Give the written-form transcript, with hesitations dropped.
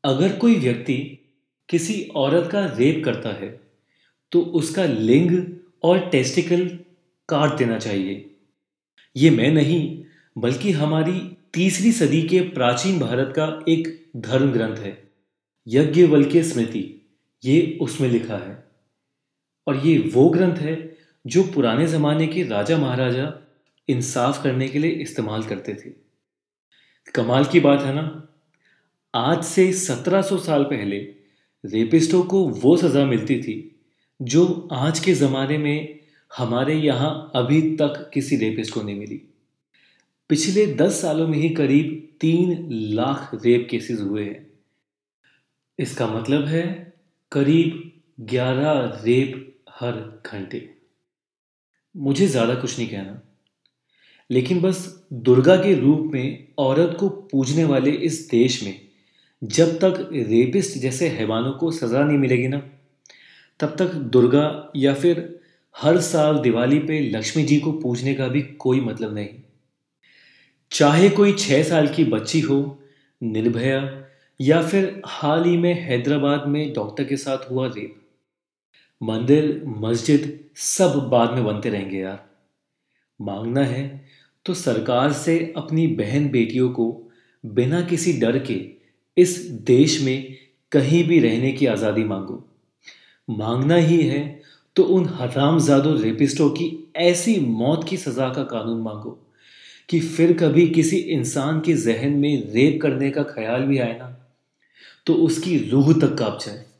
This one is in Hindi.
अगर कोई व्यक्ति किसी औरत का रेप करता है तो उसका लिंग और टेस्टिकल काट देना चाहिए। ये मैं नहीं बल्कि हमारी तीसरी सदी के प्राचीन भारत का एक धर्म ग्रंथ है, यज्ञवल्क्य स्मृति। ये उसमें लिखा है और ये वो ग्रंथ है जो पुराने जमाने के राजा महाराजा इंसाफ करने के लिए इस्तेमाल करते थे। कमाल की बात है ना। आज से 1700 साल पहले रेपिस्टों को वो सज़ा मिलती थी जो आज के ज़माने में हमारे यहाँ अभी तक किसी रेपिस्ट को नहीं मिली। पिछले 10 सालों में ही करीब 3 लाख रेप केसेस हुए हैं। इसका मतलब है करीब 11 रेप हर घंटे। मुझे ज़्यादा कुछ नहीं कहना, लेकिन बस दुर्गा के रूप में औरत को पूजने वाले इस देश में जब तक रेपिस्ट जैसे हैवानों को सज़ा नहीं मिलेगी ना, तब तक दुर्गा या फिर हर साल दिवाली पे लक्ष्मी जी को पूजने का भी कोई मतलब नहीं। चाहे कोई 6 साल की बच्ची हो, निर्भया, या फिर हाल ही में हैदराबाद में डॉक्टर के साथ हुआ रेप, मंदिर मस्जिद सब बाद में बनते रहेंगे यार। मांगना है तो सरकार से अपनी बहन बेटियों को बिना किसी डर के इस देश में कहीं भी रहने की आज़ादी मांगो। मांगना ही है तो उन हरामजादों रेपिस्टों की ऐसी मौत की सज़ा का कानून मांगो कि फिर कभी किसी इंसान के जहन में रेप करने का ख्याल भी आए ना तो उसकी रूह तक कांप जाए।